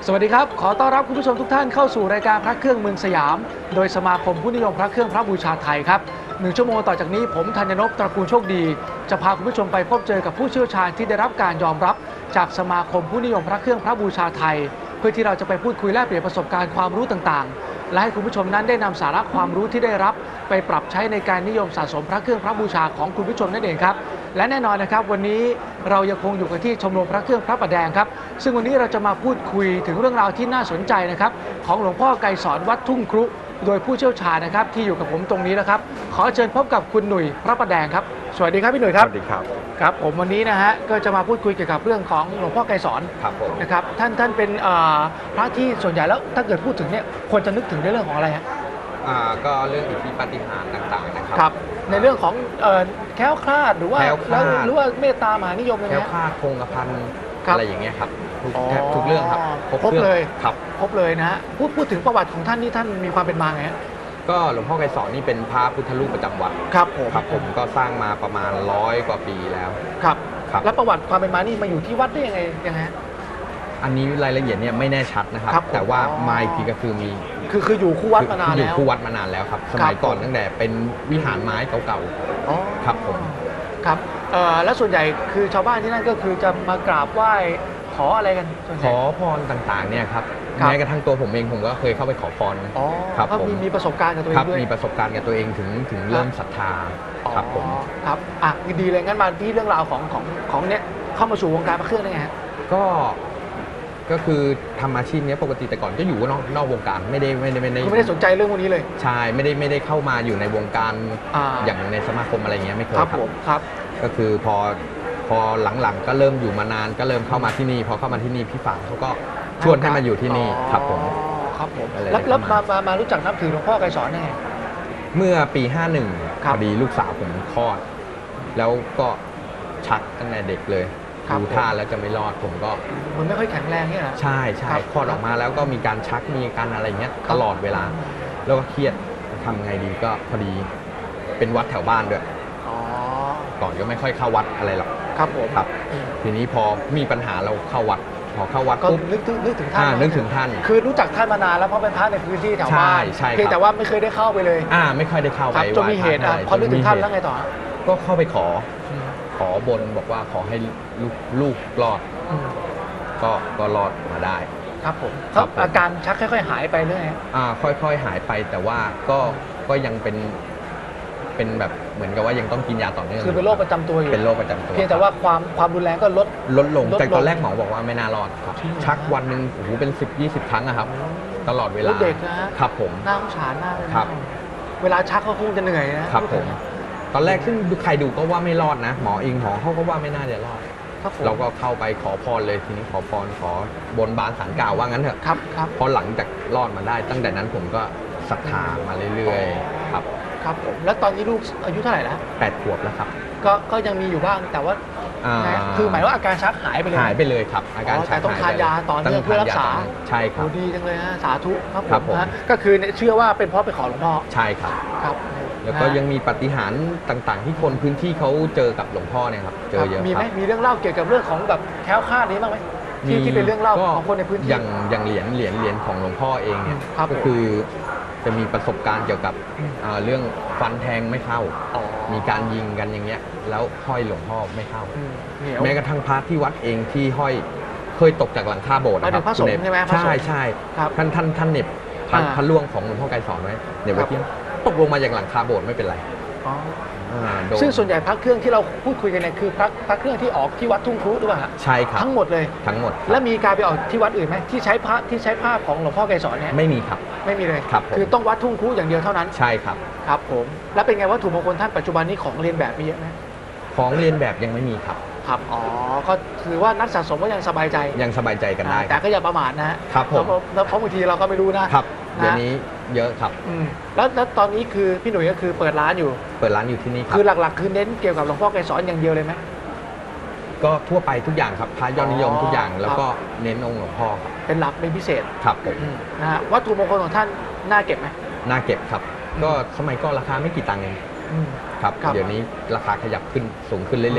สวัสดีครับขอต้อนรับคุณผู้ชมทุกท่านเข้าสู่รายการพระเครื่องเมืองสยามโดยสมาคมผู้นิยมพระเครื่องพระบูชาไทยครับ1 ชั่วโมงต่อจากนี้ผมธัญนพตระกูลโชคดีจะพาคุณผู้ชมไปพบเจอกับผู้เชี่ยวชาญที่ได้รับการยอมรับจากสมาคมผู้นิยมพระเครื่องพระบูชาไทยเพื่อที่เราจะไปพูดคุยแลกเปลี่ยนประสบการณ์ความรู้ต่างๆและให้คุณผู้ชมนั้นได้นำสาระความรู้ที่ได้รับไปปรับใช้ในการนิยมสะสมพระเครื่องพระบูชาของคุณผู้ชมนั่นเองครับและแน่นอนนะครับวันนี้เรายังคงอยู่กันที่ชมรมพระเครื่องพระประแดงครับซึ่งวันนี้เราจะมาพูดคุยถึงเรื่องราวที่น่าสนใจนะครับของหลวงพ่อไกรสอนวัดทุ่งครุโดยผู้เชี่ยวชาญนะครับที่อยู่กับผมตรงนี้นะครับขอเชิญพบกับคุณหนุ่ยพระประแดงครับสวัสดีครับพี่หนุ่ยครับสวัสดีครับครับผมวันนี้นะฮะก็จะมาพูดคุยเกี่ยวกับเรื่องของหลวงพ่อไกรสอนครับผมนะครับท่านเป็นพระที่ส่วนใหญ่แล้วถ้าเกิดพูดถึงเนี่ยควรจะนึกถึงในเรื่องของอะไรฮะก็เรื่องอิทธิปาฏิหาริย์ต่างๆนะครับครับในเรื่องของแคล้วคลาดหรือว่าแคล้วคลาดหรือว่าเมตตามหานิยมอะไรแคล้วเงี้ยคลาดคงกระพันครับอะไรอย่างเงี้ยครับทุกเรื่องครับครบเลยครับครบเลยนะฮะพูดถึงประวัติของท่านนี่ท่านมีความเป็นมาไงฮะก็หลวงพ่อไกรสอนนี่เป็นพระพุทธรูปประจำวัดครับผมก็สร้างมาประมาณ100 กว่าปีแล้วครับครับแล้วประวัติความเป็นมานี่มาอยู่ที่วัดได้ยังไงฮะอันนี้รายละเอียดเนี่ยไม่แน่ชัดนะครับครับแต่ว่ามาอีกทีก็คือมีคืออยู่คู่วัดมานานอยู่แล้วคู่วัดมานานแล้วครับสมัยก่อนตั้งแต่เป็นวิหารไม้เก่าอ๋อๆครับผมครับแล้วส่วนใหญ่คือชาวบ้านที่นั่นก็คือจะมากราบไหว้ขออะไรกันส่วนใหขญ่อพรต่างๆเนี่ยครับครับแม้กระทั่งตัวผมเองผมก็เคยเข้าไปขอพรอ๋อครับก็ผมมีประสบการณ์กับตัวเอครังบด้วยมีประสบการณ์กับตัวเองถึงเริ่มศรัทธาครับผมอ๋อครับดีเลยงั้นมาที่เรื่องราวของเนี้ยเข้ามาสู่วงการพระเครื่องได้ไงฮะก็คือทำอาชีพนี้ปกติแต่ก่อนก็อยู่นอกวงการไม่ได้คือไม่ได้สนใจเรื่องพวกนี้เลยใช่ไม่ได้เข้ามาอยู่ในวงการอ่าอย่างในสมาคมอะไรเงี้ยไม่เคยครับผมครับก็คือพอหลังๆก็เริ่มอยู่มานานก็เริ่มเข้ามาที่นี่พอเข้ามาที่นี่พี่ฝางเขาก็ชวนให้มาอยู่ที่นี่ครับผมครับผมอะไรแล้วเข้ามามารู้จักนับถือหลวงพ่อไกรสอนได้ไงเมื่อปี 51 ครัพบอดีลูกสาวผมคลอด แล้วก็ชักตั้งแต่เด็กเลยครับดูท่าแล้วจะไม่รอดผมก็มันไม่ค่อยแข็งแรงเนี่ยนะใช่ครับคลอดออกมาแล้วก็มีการชักมีการอะไรเงี้ยครับตลอดเวลา แล้วก็เครียดทำไงดีก็พอดีเป็นวัดแถวบ้านด้วยอ๋อก่อนก็ไม่ค่อยเข้าวัดอะไรหรอกครับผมครับอืมทีนี้พอมีปัญหาเราเข้าวัดพอเข้าวัดก็ปุ๊บนึกถึงท่านนึกถึงท่านคือรู้จักท่านมานานแล้วเพราะเป็นพระในพื้นที่แถวบ้านใช่ครับเพียงแต่ว่าไม่เคยได้เข้าไปเลยไม่ค่อยได้เข้าคไปรับจนมีเหตุไหว้พอนึกถึงท่านจแล้วไงต่อก็เข้าไปขอบนบอกว่าขอให้ลูกรอดอืมก็รอดมาได้ครับผมครับผมอาการชักค่อยๆหายไปเรื่อยค่อยๆหายไปแต่ว่าก็ยังเป็นแบบเหมือนกับว่ายังต้องกินยาต่อเนื่องคือเป็นโรคประจำตัวอยู่เป็นโรคประจำตัวเพียงแต่ว่าความรุนแรงก็ลดลดลงลดลงจากตอนแรกหมอบอกว่าไม่น่ารอดครับจริงเหรอชักวันหนึ่งโอ้โหเป็น10-20 ครั้งอะครับ ตลอดเวลาเด็กนะฮะครับผมน่าสงสารมากเลยนะครับ เวลาชักก็คงจะเหนื่อยนะครับผม ตอนแรกซึ่งใครดูก็ว่าไม่รอดนะหมอเขาก็ว่าไม่น่าจะรอดครับผมเราก็เข้าไปขอพรเลยทีนี้ขอพรขอบนบานศาลกล่าวว่างั้นเถอะครับครับพอหลังจากรอดมาได้ ตั้งแต่นั้นผมก็ศรัทธามาเรื่อยๆครับครับผมแล้วตอนนี้ลูกอายุเท่าไหร่แล้ว 8 ขวบแล้วครับก็ยังมีอยู่บ้างแต่ว่าอ่าคือหมายว่าอาการชักหายไปเลยหายไปเลยครับ อาการชัแต่กต้องทานยาต่อเนื่องเพื่อรักษาใช่ครับโอ้ดีจังเลยฮะสาธุครับครับผมนะก็คือเชื่อว่าเป็นเพราะไปขอหลวงพ่อใช่ครับครับแล้วก็ยังมีปาฏิหาริย์ต่างๆ ที่คนพื้นที่เขาเจอกับหลวงพ่อเนี่ยครับเจอเยอะมีคไหมรับมีเรื่องเล่าเกี่ยวกับเรื่องของแบบแคล้วคลาดนี้บ้างไหมที่เป็นเรื่องเล่าของคนในพื้นที่อย่างเหรียญของหลวงพ่อเองเนี่ยครับก็คือจะมีประสบการณ์เกี่ยวกับอืมเรื่องฟันแทงไม่เข้าอ๋อมีการยิงกันอย่างเงี้ยแล้วห้อยหลวงพ่อไม่เข้าเหนียวแม้กระทั่งพระที่วัดเองที่ห้อยเคยตกจากหลังคาโบสถ์นะคหมายถึรับงพระสงฆ์คุณเอกใช่ไหมพระสงฆ์ใช่ครับท่านเหน็บพระอ่าพระล่วงของหลวงพ่อไกรสอนไว้เดี๋ยวครัไว้บเที่ยงตกลงมาจากหลังคาโบสถ์ไม่เป็นไรอ๋อโดนซึ่งส่วนใหญ่พระเครื่องที่เราพูดคุยกันเนี่ยคือพระเครื่องที่ออกที่วัดทุ่งครุหรือเปล่าฮะใช่ครับทั้งหมดเลยทั้งหมดครับแล้วมีการไปออกที่วัดอื่นไหมที่ใช้ภาพของหลวงพ่อไกรสอนเนี่ยไม่มีครับไม่มีเลยครับผมคือต้องวัดทุ่งครุอย่างเดียวเท่านั้นใช่ครับครับผมแล้วเป็นไงวัตถุมงคลท่านปัจจุบันนี้ของเรียนแบบมีเยอะไหมของเรียนแบบยังไม่มีครับครับอ๋อก็ถือว่านักสะสมก็ยังสบายใจยังสบายใจกันได้คแต่รับก็อย่าประมาทนะฮะครับผมแล้วเพราะบางทีเราก็ไม่รู้นะครับเดี๋ยวนี้เยอะครับอืมแล้วตอนนี้คือพี่หนุ่ยก็คือเปิดร้านอยู่เปิดร้านอยู่ที่นี่ครับคือหลักๆ คือเน้นเกี่ยวกับหลวงพ่อไกรสอนอย่างเดียวเลยไหมก็ทั่วไปทุกอย่างครับพระยอดนิยมอ๋อทุกอย่างครับแล้วก็เน้นองค์หลวงพ่อครับเป็นหลักเป็นพิเศษครับผมนะฮะวัตถุมงคลของท่านน่าเก็บไหมน่าเก็บครับ ก็สมัยก็ราคาไม่กี่ตังค์เองอืมครับครับเดี๋ยวนี้ราคาขยับขึ้นสูงขึ้นเรื่อย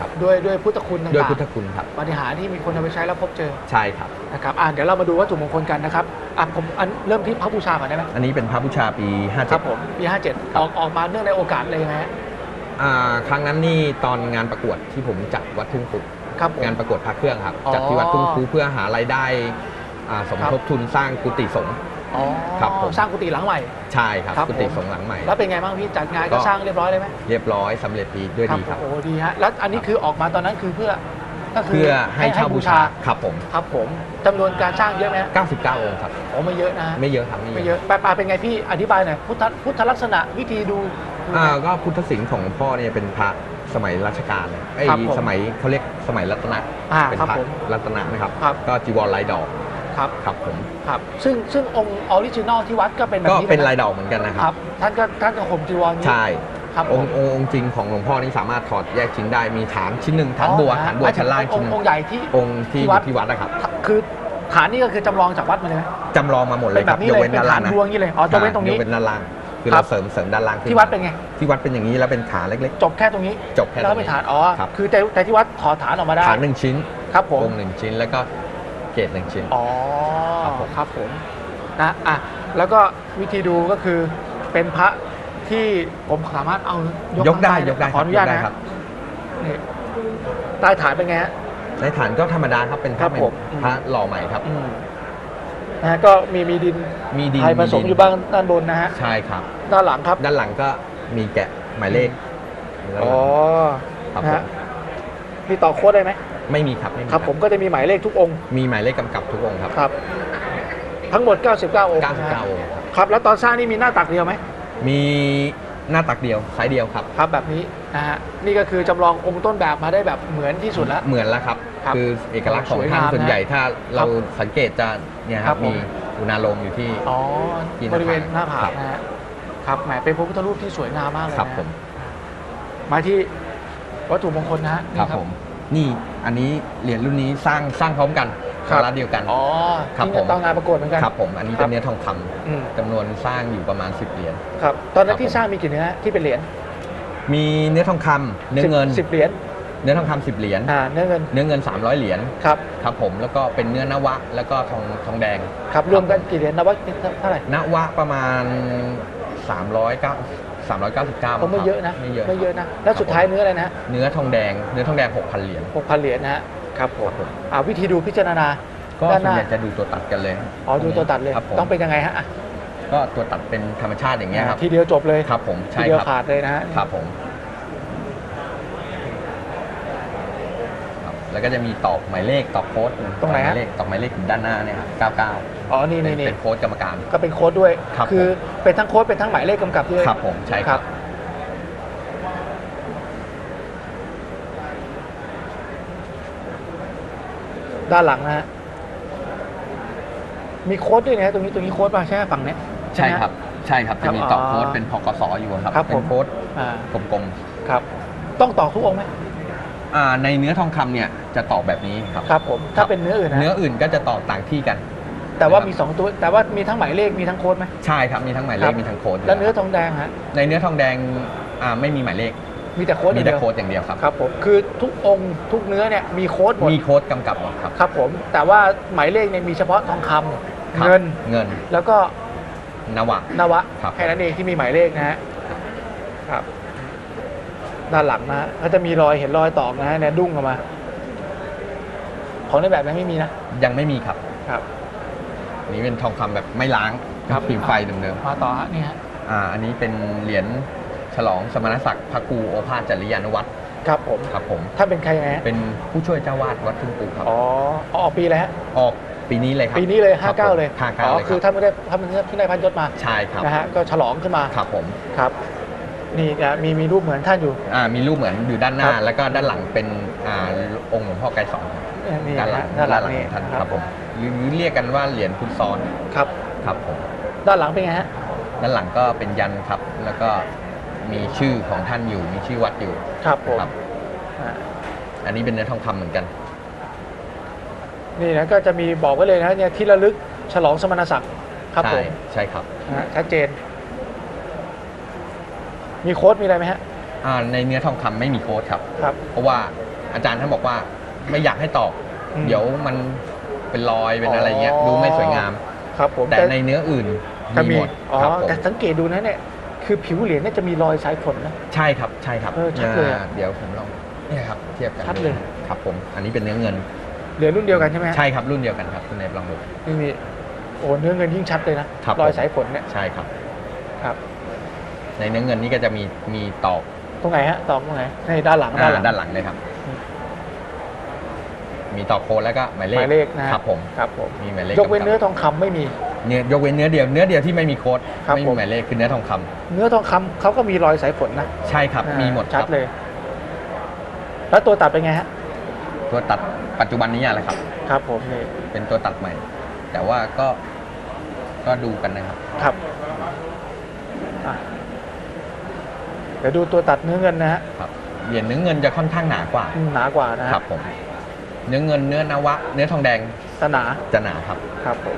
ครับด้วยพุทธคุณต่างๆด้วยพุทธคุณครับปาฏิหาริย์ที่มีคนเอาไปใช้แล้วพบเจอใช่ครับนะครับเดี๋ยวเรามาดูวัตถุมงคลกันนะครับผมเริ่มที่พระบูชาก่อนได้ไหมอันนี้เป็นพระบูชาปีครับผมปีครับ 57ออกมาเนื่องในโอกาสอะไรยังไงฮะ 57ครั้งนั้นนี่ตอนงานประกวดที่ผมจัดวัดทุ่งคุครับผมงานประกวดพระเครื่องครับอ๋อจัดที่วัดทุ่งคุเพื่อหารายได้สมครับทบทุนสร้างกุฏิสงฆ์อ๋อครับผมสร้างกุฏิหลังใหม่ใช่ครับครับกุฏิผมสงฆ์หลังใหม่แล้วเป็นไงบ้างพี่จัดงานก็ก็สร้างเรียบร้อยเลยไหมเรียบร้อยสำเร็จดีด้วยดีครับโอ้ดีฮะแล้วอันนี้คือออกมาตอนนั้นคือเพื่อก็คืเพื่อให้เช่าบูชาครับผมครับผมจำนวนการสร้างเยอะไหมฮะ 99 องค์ครับโอ้ไม่เยอะนะฮะไม่เยอะครับไม่เยอะปาเป็นไงพี่อธิบายหน่อยพุทธลักษณะวิธีดูก็พุทธศิลป์ของหลวงพ่อเนี่ยเป็นพระสมัยรัชกาลครับผมสมัยเขาเรียกสมัยรัตนะ เป็นครับพระผมรัตนะนะครับครับก็จีวรลายดอกครับครับผมครับซึ่งองค์ออริจินอลที่วัดก็เป็นแบบก็นี้เป็นลลายดอกเหมือนกันนะคครัรับ บท่านก็ห่มจีวรนี้ใช่ครับองค์จริงของหลวงพ่อนี่สามารถถอดแยกชิ้นได้มีฐานชิ้นหนึ่งฐานบัวอ๋อฐานบัวชั้นล่างอชิ้นงหค์นึ่งองค์ใหญ่ที่องค์ที่อยู่ที่วัดนะครับคือฐานนี่ก็คือจำลองจากวัดมาเลยไหมจำลองมาหมดเลเป็นยแบครับบนี้ยกเลยเว้นเป็นด้านฐาล่าน งนะดวงนี้เลยอ๋อจะเว้นตรงนี้ยกเว้นด้านล่าง คือครัเราบเสริมด้านล่างขึ้นที่วัดเป็นไงที่วัดเป็นอย่างนี้แล้วเป็นขาเล็กจบแค่ตรงนี้ๆ จบแค่แล้วตรก็งเป็นนี้ฐานครับคือแต่ที่วัดถอดฐานออกมาได้ฐานหนึ่งชิ้นครับผมองค์หนึ่งชิ้นแล้วก็เกศหนึ่งชิ้นอ๋อครับผมครับผมนะแล้วก็วิธีดูก็คือเป็นพระที่ผมสามารถเอายยกได้ข้างยกได้ขออนุญาตยกได้นะครับ นี่ใต้ฐานเป็นไงฮะในฐานก็ธรรมดาครับเป็นพครัระบเป็นผมพระหล่อใหม่ครับนะฮะก็มีดินมีดินไทยผสมดินอยู่บ้างด้านบนนะฮะใช่ครับด้านหลังครับด้านหลังก็มีแกะหมายเลขด้านหลังอ๋อครับนะผฮะมมีต่อโค้ดได้ไหมไม่มีครับไม่มีครับผมก็จะมีหมายเลขทุกองค์มีหมายเลขกำกับทุกองค์ครับครับ ทั้งหมด 99 องค์นะฮะ 99 องค์ครับครับแล้วตอนสร้างนี่มีหน้าตักเดียวไหมมีหน้าตักเดียวไซส์เดียวครับครับแบบนี้นะฮะนี่ก็คือจำลององค์ต้นแบบมาได้แบบเหมือนที่สุดแล้วเหมือนแล้วครับครับคือเอกลักษณ์ของสวยท่านงามนะส่วนใหญ่ถ้าเราครับสังเกตจะเนี่ยคครัรับบ ผมมีอุณาโลมอยู่ที่อ๋อที่หบน้าผากริเวณหน้าผาครักบนะฮะครับแหมเป็นพระพุทธรูปที่สวยงามมากเลยครับนะฮะผมมาที่วัตถุมงคลนะฮะคนี่รับผมนี่อันนี้เหรียญรุ่นนี้สร้างพร้อมกันครับร้านเดียวกันอ๋อครับที่ผมตอนงานประกวดเหมือนกันครับผมอันนี้ครัเป็บนเนื้อทองคำอืมจำนวนสร้างอยู่ประมาณ 10 เหรียญครับตอนนั้นครับที่ผมสร้างมีกี่เนื้อที่เป็นเหรียญมีเนื้อทองคำเนื้อเงิน 10เหรียญเนื้อทองคำ10 เหรียญเนื้อเงินเนื้อเงิน 300 เหรียญครับครับผมแล้วก็เป็นเนื้อนวะแล้วก็ทองแดงครับรวมกันกี่เหรียญนะว่าเท่าไหร่นวะประมาณ399 ผมไม่เยอะนะไม่เยอะไม่เยอะนะแล้วสุดท้ายเนื้ออะไรนะฮะเนื้อทองแดง 6,000 เหรียญ 6,000 เหรียญนะฮะครับผมครับผมวิธีดูพิจารณาก็ด้านส่หวนน้าใหญ่จะดูตัวตัดกันเลยอ๋อดูตัวตัดเลยครับผมต้องเป็นยังไงฮะอ่ะก็ตัวตัดเป็นธรรมชาติอย่างเงี้ยครับทีเดียวจบเลยครับผมทีใช่เดียวครับขาดเลยนะฮะครับผมครับแล้วก็จะมีตอกหมายเลขตอกโค้ดตรงไหนหฮะมายเลขตอกหมายเลขอยู่ด้านหน้าเนี่ยครับ99 อ๋อนี่เป็นโค้ดกรรมการก็เป็นโค้ดด้วยครับคือเป็นทั้งโค้ดเป็นทั้งหมายเลขกำกับด้วยครับผมใช่ครับด้านหลังนะฮะมีโค้ดด้วยนะฮะตรงนี้โค้ดป่ะใช่ไหมฝั่งเนี้ยใช่ไหมฮะครับใช่ครับครัจะบมีตอกอ๋อโค้ดเป็นพกสอยู่ครับครับเป็ผนมโค้ดอ่ากลมครับ ต้องต่อทุกองค์ไหมๆในเนื้อทองคำเนี่ยจะตอกแบบนี้ครับครับผมถ้าเป็นเนื้ออื่นนะเนื้ออื่นก็จะตอกต่างที่กันแต่ว่านะครับมี2ตัวแต่ว่ามีทั้งหมายเลขมีทั้งโค้ดไหมใช่ครับมีทั้งหมายเลครัขบมีทั้งโค้ดแล้วเนื้อทองแดงฮะในเนื้อทองแดงไม่มีหมายเลขมีแต่โค้ดอมีย่างแต่เดียวโค้ดอย่างเดียวครับครับผมคือทุกองค์ทุกเนื้อเนี่ยมีโค้ดหมดมีโค้ดกำกับหมดครับครับผมแต่ว่าหมายเลขเนี่ยมีเฉพาะทองคำครับเงินเงินแล้วก็นวะนวะครับแค่นั้นเองที่มีหมายเลขนะฮะครับด้านหลังนะฮะก็จะมีรอยเห็นรอยตอกนะฮะเนี่ยดุ้งออกมา ของในแบบนั้นไม่มีนะยังไม่มีครับครับอันนี้เป็นทองคำแบบไม่ล้างครับผิวไฟเดิมมาต่อฮะนี่ฮะๆอันนี้เป็นเหรียญฉลองสมณศักดิ์พระครูโอภาสจริยานุวัตรครับผมครับผมถ้าเป็นใครยังไงฮะเป็นผู้ช่วยเจ้าวาดวัดทุ่งปูครับอ๋อเอาออกปีอะไรฮะออกปีนี้เลยครับปีนี้เลยครับผม 59 เลย 59 อ๋อเลยคือครับถ้าไม่ได้ถ้ามันเพิ่งได้พันยศมาใช่ครับนะฮะก็ฉลองขึ้นมาครับผมครับ นี่นะมีรูปเหมือนท่านอยู่มีรูปเหมือนอยู่ด้านหน้าครับแล้วก็ด้านหลังเป็นองค์หลวงพ่อไกรสอนครับนี่ด้านหลังด้านหลังนี่ท่านครับผมหรือเรียกกันว่าเหรียญพุทธซ้อนครับครับผมด้านหลังเป็นไงฮะด้านหลังก็เป็นยันครับ แล้วก็มีชื่อของท่านอยู่มีชื่อวัดอยู่ครับผมครับอ่าอันนี้เป็นเนื้อทองคำเหมือนกันนี่นะก็จะมีบอกไว้เลยนะเนี่ยที่ระลึกฉลองสมณศักดิ์ครับผใช่มใช่ครับนะฮะชัดเจน มีโค้ดมีอะไรไหมฮะในเนื้อทองคำไม่มีโค้ดครับครับเพราะว่าอาจารย์ท่านบอกว่าไม่อยากให้ตอกอืมเดี๋ยวมันเป็นรอยเป็นอะไรเงี้ยดูไม่สวยงามครับผมแต่ในเนื้ออื่นจะมีหมดอ๋อครับผมแต่สังเกตดูนะเนี่ยคือผิวเหรียญเนี่ยจะมีรอยสายฝนนะใช่ครับใช่ครับชัดเลยอะเดี๋ยวผมลองเนี่ยครับเทียบกันชัดเลยครับผมอันนี้เป็นเนื้อเงินเหรียญรุ่นเดียวกันใช่ไหมฮะใช่ครับรุ่นเดียวกันครับคุณเนบลองดูนี่โอ้เนื้อเงินยิ่งชัดเลยนะครับ รอยผมสายฝนเนี่ยใช่ครับครับในเนื้อเงินนี่ก็จะมีตอกตรงไหนฮะตอกตรงไหนในด้านหลังด้านหลังเลยครับ มีตอกโค้ดแล้วก็หมายเลหขมายเลขนะฮะครับผมครับผมมีหมายเลขยกเว้นำบเนื้อทองคำไม่มียกเว้นเนื้อเดียวที่ไม่มีโค้ดครับไม่ผมีมหมายเลขคือเนื้อทองคำเนื้อทองคำเขาก็มีรอยสายฝนนะใช่ครับมีหมดชัดครับเลย แล้วตัวตัดเป็นไงฮะตัวตัดปัจจุบันนี้อะไรครับครับผมนี่เป็นตัวตัดใหม่ แต่ว่าก็ดูกันนะครับครับอ่ะเดี๋ยวดูตัวตัดเนื้อเงินนะฮะครับเหรียญเนื้อเงินจะค่อนข้างหนากว่าหนากว่านะฮะครับผม เนื้อเงินเนื้อนวะ เนื้อทองแดงจะหนาจะหนาครับครับผม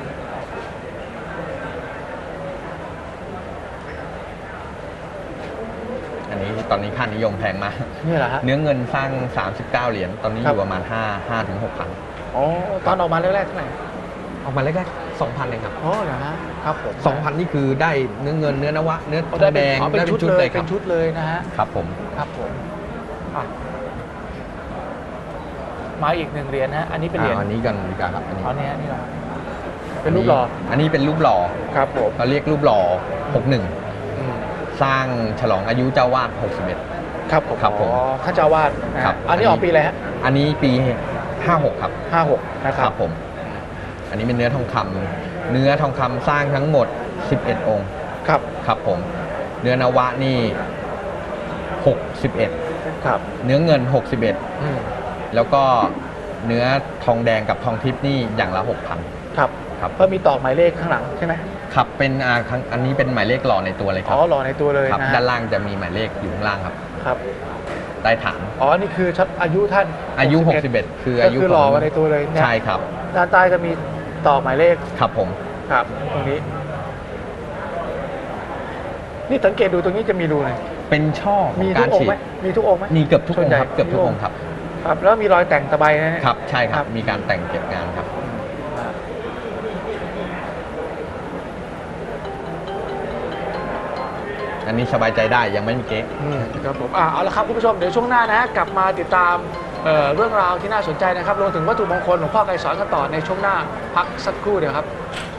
อันนี้ตอนนี้ค่านิยมแพงมากนี่แหละฮะเนื้อเงินสร้าง 39 เหรียญตอนนี้ครัอบ ยู่ประมาณ5ถึง 6,000 อ๋อตอนออกมาแรกๆเท่าไหร่ออกมาแรกๆ 2,000เองครับอ๋อเหรอฮะครับผม 2,000 นี่คือได้เนื้อเงินเนื้อนวะ เนื้อทอ๋อองได้แดเป็นงอ๋อเป็นได้ชุดเลยครัเป็นชุดเลยนะฮะครับผมครับผมอ่ะมาอีก1 เหรียญนะฮะอันนี้เป็นเหรียญอันนี้กันดีกว่าครับอันนี้อ๋อเนี่ยนี่เหรอเป็นรูปหล่ออันนี้เป็นรูปหล่อครับผมเราเรียกรูปหล่อ 61 อืมสร้างฉลองอายุเจ้าวาด61 ครับผมครับผมอ๋อท่านเจ้าวาดนะฮะครับอันนี้ออกปีอะไรฮะอันนี้ปี 56 ครับ 56นะคครัรับ บผม อันนี้เป็นเนื้อทองคำเนื้อทองคำสร้างทั้งหมด 11 องค์ครับครับผม เนื้อนวะนี่ 61 ครับเนื้อเงินอืม 61 แล้วก็เนื้อทองแดงกับทองทิพย์นี่อย่างละ 6,000 ครับครับเพิ่มมีตอกหมายเลขข้างหลังใช่ไหมครับเป็นอันนี้เป็นหมายเลขหล่อในตัวเลยคอ๋รัอบ หล่อในตัวเลยครับนะฮะด้านล่างจะมีหมายเลขอยู่ข้างล่างครับครับใต้ฐานอ๋อนี่คือชัดอายุท่านอายุ 61 61 คือก็อายุคือหล่อมาในตัวเลยเนี่ยใช่ครับด้านใต้จะมีตอกหมายเลขครับผมครับตรงนี้ นี่สังเกตดูตรงนี้จะมีรูเลยเป็นช่อขอมีงทุกาก รองฉีค์ไหมดมีทุกองค์ไหมมีเกือบทุกส่อวนงใหญ่ค์ครับเกือบทุกองค์ครับครับ แล้วมีรอยแต่งตะไบนะฮะครับใช่คครัรับบมีการแต่งเก็บงานครับ อันนี้สบายใจได้ยังไม่มีเก๊กครับผมเอาละครับคุณผู้ชมเดี๋ยวช่วงหน้านะกลับมาติดตามเรื่องราวที่น่าสนใจนะครับรวมถึงวัตถุมงคลหลวงพ่อไกรสอนกันต่อในช่วงหน้าพักสักครู่เดียวครับ